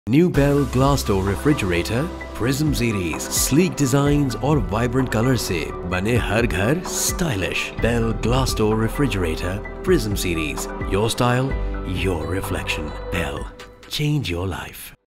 New Bell Glassdoor refrigerator Prism series sleek designs और vibrant colour से बने हर घर stylish. Bell Glassdoor refrigerator Prism series, your style your reflection. Bell, change your life.